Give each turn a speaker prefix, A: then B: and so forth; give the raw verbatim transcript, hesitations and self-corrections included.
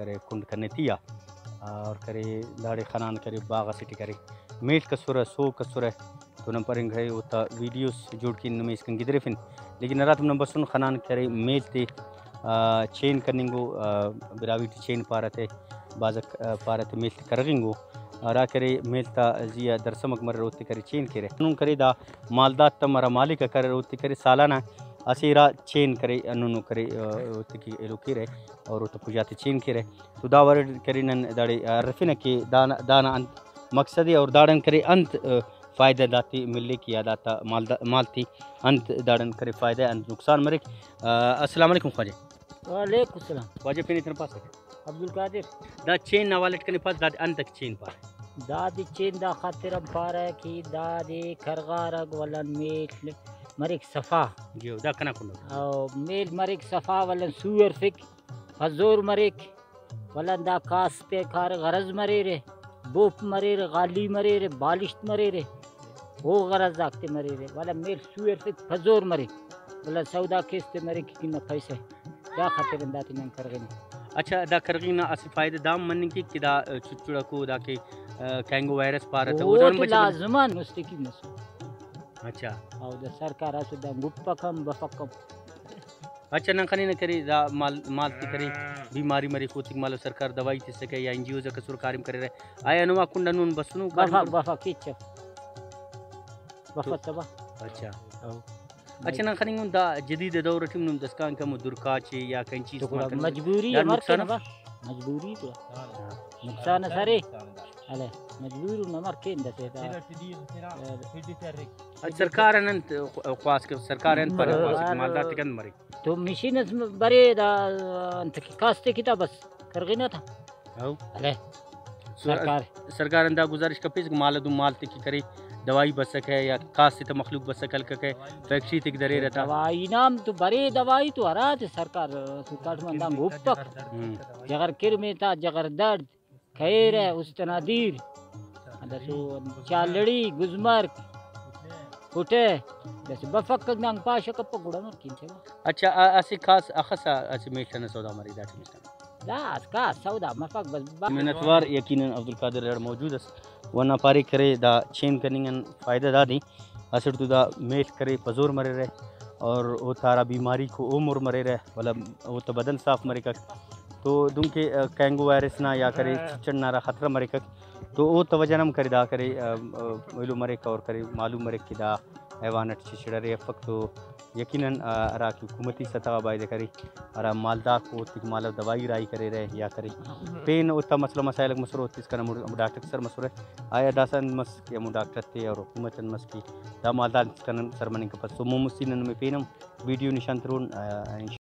A: करे कुंड करने तिया और करे दाड़े खनान करे बागा सिटी करे मेल कसुर सो कसुर तो न परिंग है उता वीडियोस जोड़ के नमे इसकन गिदरे फिन लेकिन रात में बसुन खनान करे मेल ते चेन करनिंगो बिराविट चेन पारते बाजक पारते मेल करगिंगो रा करे मेलता जिया दरसमक मर रोते करे चेन करे नुन करे दा मालदात तमरा मालिक करे रोते करे सालाना असीरा चेन करे अनु करे की एलो करे और तो पुजाते चेन करे तो दावर करे नन दाड़े रफिन के दाना दाना अंत मकसदी और दाड़न करे अंत फ़ायदा दाती मिलने की यादाता माल मालती अंत दाड़न करे फ़ायदा अंत नुकसान मरे। अस्सलाम वालेकुम ख्वाजा।
B: वालेकुम सलाम।
A: ख्वाजा फिर इतना पास
B: अब्दुल कादिर
A: दा चेन नावालेट के पास दाद अंत तक चेन पार
B: दादी चेन दा खातिर पारा की दादी खरगारग वलन मेल मरिक सफा
A: जो दा कना कुंडो
B: और मेल मरिक सफा वलन सुअर फिक हजूर मरिक वलन दा कास पे खार गरज मरे रे बोप मरे रे गाली मरे रे बालिश मरे रे वो गरज दाखते मरे रे वाला मेल सुअर फिक हजूर मरे वला सौदा किस्ते मरे की न पैसे दा खातिर दाती न कर गनी।
A: अच्छा दा करगिना असि फायदे दाम मन की किदा चुचुड़ा को दा के कैंगो वायरस पार था
B: वो तो लाजमान मुस्तकी मसो।
A: अच्छा
B: और द सरकार असु दा गुप्पकम बफकम
A: अच्छा न खनी न करी दा माल माल की करी बीमारी मरी कोतिक माल सरकार दवाई ते सके या एनजीओ ज कसुर कार्यम करे रहे आय अनुवा कुंडा नून बसनु
B: बफा बफा किच बफा तबा।
A: अच्छा अच्छा न खनी दा जदीद दौर टिम नुम दस्कान कम दुरकाचे या कंची
B: मजबूरी है मर के मजबूरी तो नुकसान सारे अले मजबूर न मर के इंदते
A: सरकार अनंत ख्वास के सरकार अन पर मालदार तिकन मरे
B: तो मशीन बरे दा अंत की कास्ते की बस कर गई ना था
A: औ
B: अले सरकार
A: सरकार अंदा गुजारिश कपिस माल दु माल ते की करे दवाई बस सके या खास से मखलूक बस सकल के फैक्ट्री तक दरे रहता
B: दवाई नाम तो बरे दवाई तो हरा थे सरकार सरकार मंदा गुप्तक जगर किर में था जगर दर्द खैर है उस तनादीर दसो चालड़ी गुजमर उठे दस बफक नांग पाशा कप गुड़ा मर किन
A: अच्छा असि खास अखसा असि मेशन सौदा मरी दाट मिस्टर
B: दास का सौदा मफक बस
A: मिनतवार यकीनन अब्दुल कादिर रेड मौजूद है वरना पारी करे दा चेन कनिंगन फ़ायदा दादी असर तो दा मेल करे पजोर मरे रहे और वो तारा बीमारी को उम्र मरे रहे मतलब वो तो बदन साफ मरे का तो दुनके कैंगो वायरस ना या करे चिचन नारा खतरा मरे का तो वो तवजनम करे दा करे वेलो मरे का और करे मालूम मरे कि दा हैवानट चिचड़ रे फक्त तो यकीनन अरा की हुकूमती सतह बायदे करे अरा मालदा को तिक माल दवाई राई करे रहे या करे पेन उतना मसला मसाइल मसरो तिस कर डॉक्टर सर मसरे आया दासन मस के मु डॉक्टर थे और हुकूमत मस की दा मालदा कन सरमनी के पास तो मुमसिन में पेनम वीडियो निशान तरुण